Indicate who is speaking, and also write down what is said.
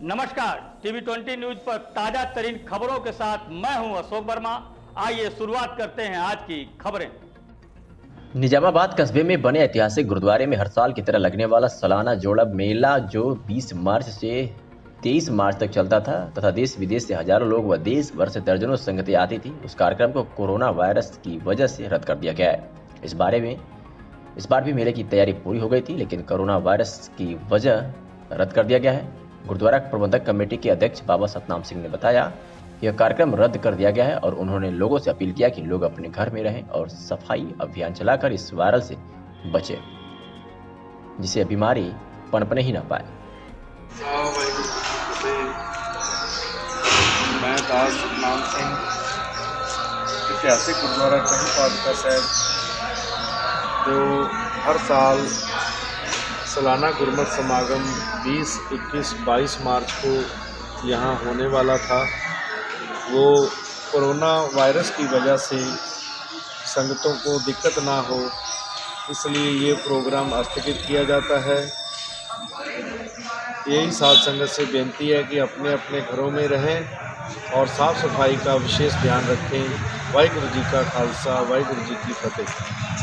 Speaker 1: नमस्कार, TV20 news पर ताजा तरीन खबरों के साथ मैं हूं अशोक वर्मा। आइए शुरुआत करते हैं आज की खबरें।
Speaker 2: निजामाबाद कस्बे में बने ऐतिहासिक गुरुद्वारे में हर साल की तरह लगने वाला सालाना जोड़ा मेला जो 20 मार्च से 23 मार्च तक चलता था तथा देश विदेश से हजारों लोग व देश भर से दर्जनों संगतें आती थी, उस कार्यक्रम को कोरोना वायरस की वजह से रद्द कर दिया गया है। इस बार भी मेले की तैयारी पूरी हो गई थी, लेकिन कोरोना वायरस की वजह रद्द कर दिया गया है। गुरुद्वारा प्रबंधक कमेटी के अध्यक्ष बाबा सतनाम सिंह ने बताया, यह कार्यक्रम रद्द कर दिया गया है और उन्होंने लोगों से अपील किया कि लोग अपने घर में रहें और सफाई अभियान चलाकर इस वायरस से बचें, जिससे बीमारी पनपने ही न पाए।
Speaker 3: मैं दास सतनाम सिंह, ऐतिहासिक गुरुद्वारा चंद पादका साहब जो हर साल सालाना गुरमत समागम 20, 21, 22 मार्च को यहाँ होने वाला था, वो कोरोना वायरस की वजह से संगतों को दिक्कत ना हो, इसलिए ये प्रोग्राम स्थगित किया जाता है। यही साथ संगत से बेनती है कि अपने अपने घरों में रहें और साफ़ सफाई का विशेष ध्यान रखें। वाहिगुरु जी का खालसा, वाहिगुरु जी की फतेह।